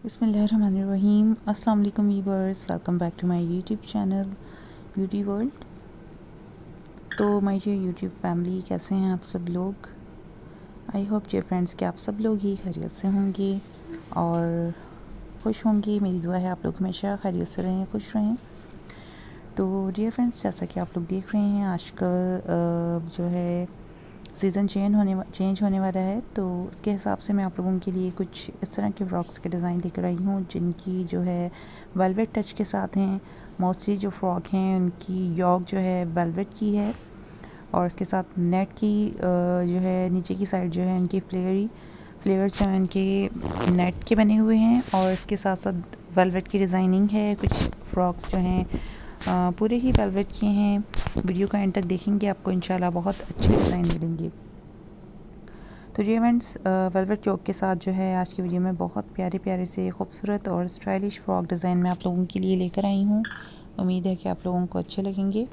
बिस्मिल्लाहिर्रहमानिर्रहीम। अस्सलाम वालेकुम viewers, welcome back to my YouTube channel beauty world. तो माय डियर यूट्यूब फैमिली, कैसे हैं आप सब लोग? आई होप डियर फ्रेंड्स कि आप सब लोग ही खैरियत से होंगे और खुश होंगे। मेरी दुआ है आप लोग हमेशा खैरियत से रहें, खुश रहें। तो डियर फ्रेंड्स, जैसा कि आप लोग देख रहे हैं आजकल जो है सीज़न चेंज होने वाला है, तो उसके हिसाब से मैं आप लोगों के लिए कुछ इस तरह के फ्रॉक्स के डिज़ाइन लेकर आई हूँ जिनकी जो है वेलवेट टच के साथ हैं। मोस्टली जो फ्रॉक हैं उनकी योक जो है वेलवेट की है और उसके साथ नेट की जो है नीचे की साइड जो है उनकी फ्लेयर जो है उनके नेट के बने हुए हैं और इसके साथ साथ वेलवेट की डिज़ाइनिंग है। कुछ फ्रॉक्स जो हैं पूरे ही वेलवेट के हैं। वीडियो का एंड तक देखेंगे, आपको इंशाल्लाह बहुत अच्छे डिज़ाइन मिलेंगे। तो ये फ्रेंड्स, वेलवेट योक के साथ जो है आज की वीडियो में बहुत प्यारे प्यारे से खूबसूरत और स्टाइलिश फ्रॉक डिज़ाइन मैं आप लोगों के लिए लेकर आई हूँ। उम्मीद है कि आप लोगों को अच्छे लगेंगे।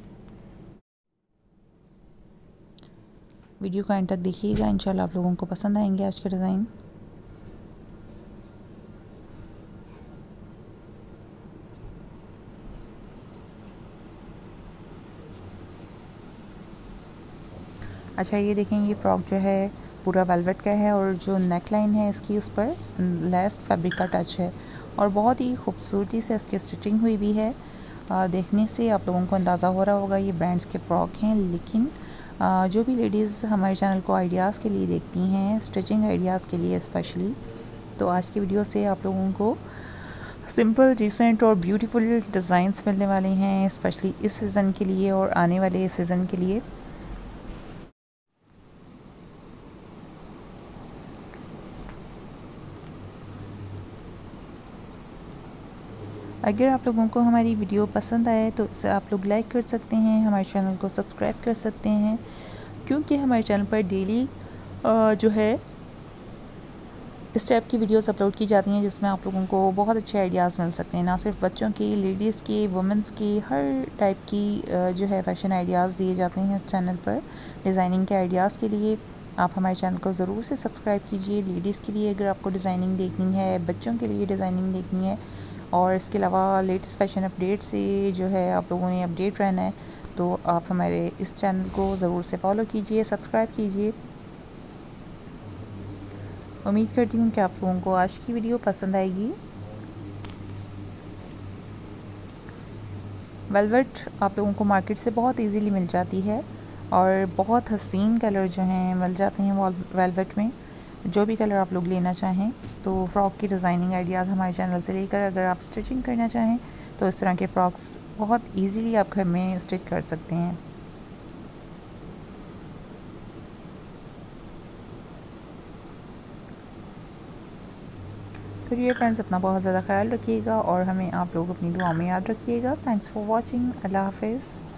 वीडियो का एंड तक देखिएगा, इंशाल्लाह आप लोगों को पसंद आएंगे आज के डिज़ाइन। अच्छा, ये देखें, ये फ्रॉक जो है पूरा वेलवेट का है और जो नेक लाइन है इसकी उस पर लेस फैब्रिक का टच है और बहुत ही खूबसूरती से इसकी स्टिचिंग हुई भी है। देखने से आप लोगों को अंदाज़ा हो रहा होगा ये ब्रांड्स के फ़्रॉक हैं, लेकिन जो भी लेडीज़ हमारे चैनल को आइडियाज़ के लिए देखती हैं, स्टिचिंग आइडियाज़ के लिए स्पेशली, तो आज की वीडियो से आप लोगों को सिंपल, डिसेंट और ब्यूटीफुल डिज़ाइंस मिलने वाले हैं, स्पेशली इस सीज़न के लिए और आने वाले सीज़न के लिए। अगर आप लोगों को हमारी वीडियो पसंद आए तो इसे आप लोग लाइक कर सकते हैं, हमारे चैनल को सब्सक्राइब कर सकते हैं, क्योंकि हमारे चैनल पर डेली जो है इस टाइप की वीडियोस अपलोड की जाती हैं जिसमें आप लोगों को बहुत अच्छे आइडियाज़ मिल सकते हैं। ना सिर्फ बच्चों की, लेडीज़ की, वुमेंस की, हर टाइप की जो है फ़ैशन आइडियाज़ दिए जाते हैं चैनल पर। डिज़ाइनिंग के आइडियाज़ के लिए आप हमारे चैनल को ज़रूर से सब्सक्राइब कीजिए। लेडीज़ के लिए अगर आपको डिज़ाइनिंग देखनी है, बच्चों के लिए डिज़ाइनिंग देखनी है और इसके अलावा लेटेस्ट फ़ैशन अपडेट से जो है आप लोगों ने अपडेट रहना है, तो आप हमारे इस चैनल को ज़रूर से फॉलो कीजिए, सब्सक्राइब कीजिए। उम्मीद करती हूँ कि आप लोगों को आज की वीडियो पसंद आएगी। वेलवेट आप लोगों को मार्केट से बहुत इजीली मिल जाती है और बहुत हसीन कलर जो हैं मिल जाते हैं वेलवेट में। जो भी कलर आप लोग लेना चाहें, तो फ्रॉक की डिज़ाइनिंग आइडियाज़ हमारे चैनल से लेकर अगर आप स्टिचिंग करना चाहें तो इस तरह के फ़्रॉक्स बहुत ईज़िली आप घर में स्टिच कर सकते हैं। तो ये फ्रेंड्स, अपना बहुत ज़्यादा ख्याल रखिएगा और हमें आप लोग अपनी दुआ में याद रखिएगा। Thanks for watching. अल्लाह हाफ़िज़।